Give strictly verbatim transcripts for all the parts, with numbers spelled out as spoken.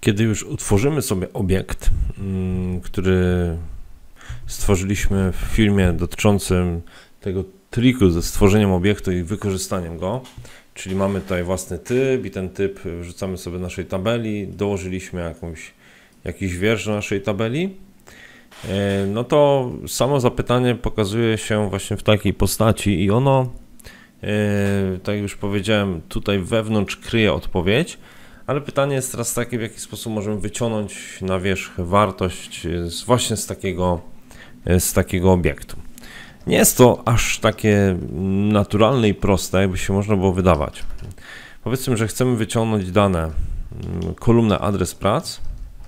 Kiedy już utworzymy sobie obiekt, który stworzyliśmy w filmie dotyczącym tego triku ze stworzeniem obiektu i wykorzystaniem go, czyli mamy tutaj własny typ i ten typ wrzucamy sobie do naszej tabeli, dołożyliśmy jakąś, jakiś wiersz do naszej tabeli, no to samo zapytanie pokazuje się właśnie w takiej postaci i ono, tak jak już powiedziałem, tutaj wewnątrz kryje odpowiedź, ale pytanie jest teraz takie, w jaki sposób możemy wyciągnąć na wierzch wartość z, właśnie z takiego, z takiego obiektu. Nie jest to aż takie naturalne i proste, jakby się można było wydawać. Powiedzmy, że chcemy wyciągnąć dane, kolumnę adres prac,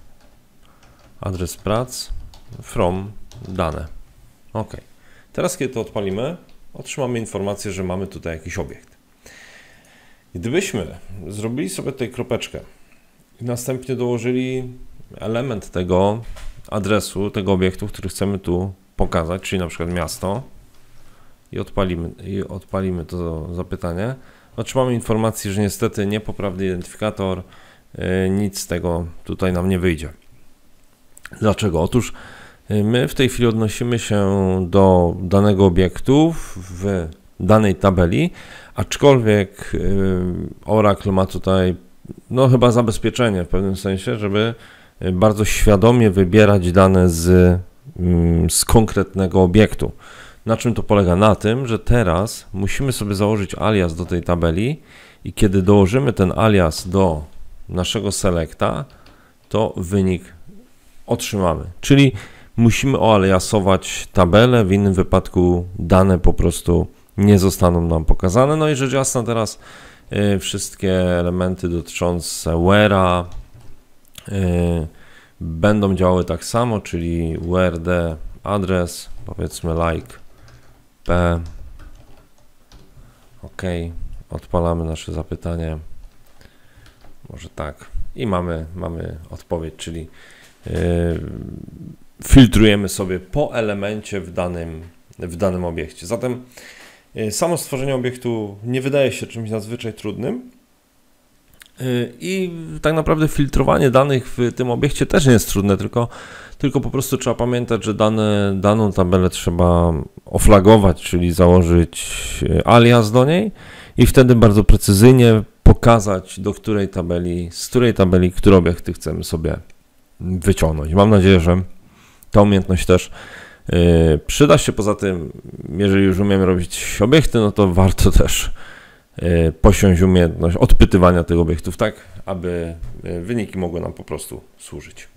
adres prac from dane. OK. Teraz, kiedy to odpalimy, otrzymamy informację, że mamy tutaj jakiś obiekt. Gdybyśmy zrobili sobie tutaj kropeczkę i następnie dołożyli element tego adresu, tego obiektu, który chcemy tu pokazać, czyli na przykład miasto i odpalimy, i odpalimy to zapytanie, otrzymamy informację, że niestety niepoprawny identyfikator, yy, nic z tego tutaj nam nie wyjdzie. Dlaczego? Otóż my w tej chwili odnosimy się do danego obiektu w danej tabeli, aczkolwiek Oracle ma tutaj no chyba zabezpieczenie w pewnym sensie, żeby bardzo świadomie wybierać dane z, z konkretnego obiektu. Na czym to polega? Na tym, że teraz musimy sobie założyć alias do tej tabeli i kiedy dołożymy ten alias do naszego selecta, to wynik otrzymamy. Czyli musimy oaliasować tabelę, w innym wypadku dane po prostu nie zostaną nam pokazane. No i rzecz jasna teraz y, wszystkie elementy dotyczące where'a y, będą działały tak samo, czyli where the adres, powiedzmy like p. OK, odpalamy nasze zapytanie. Może tak. I mamy, mamy odpowiedź, czyli y, filtrujemy sobie po elemencie w danym, w danym obiekcie. Zatem samo stworzenie obiektu nie wydaje się czymś nadzwyczaj trudnym i tak naprawdę filtrowanie danych w tym obiekcie też nie jest trudne, tylko, tylko po prostu trzeba pamiętać, że dane, daną tabelę trzeba oflagować, czyli założyć alias do niej i wtedy bardzo precyzyjnie pokazać, do której tabeli, z której tabeli, które obiekty chcemy sobie wyciągnąć. Mam nadzieję, że ta umiejętność też Yy, przyda się. Poza tym, jeżeli już umiemy robić obiekty, no to warto też yy, posiąść umiejętność odpytywania tych obiektów tak, aby yy, wyniki mogły nam po prostu służyć.